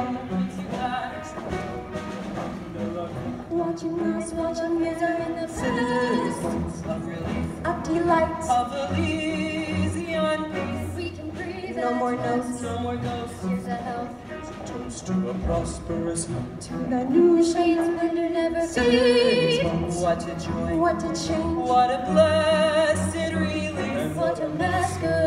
Watching us, watching us are in the citizens of relief, of delight, of Elysian peace. We can breathe. No more notes, no more ghosts. Here's a health. Here's a toast to a prosperous month. To the new shades splendor never fades. What a joy, What a change, what a blessed relief. what a masquerade.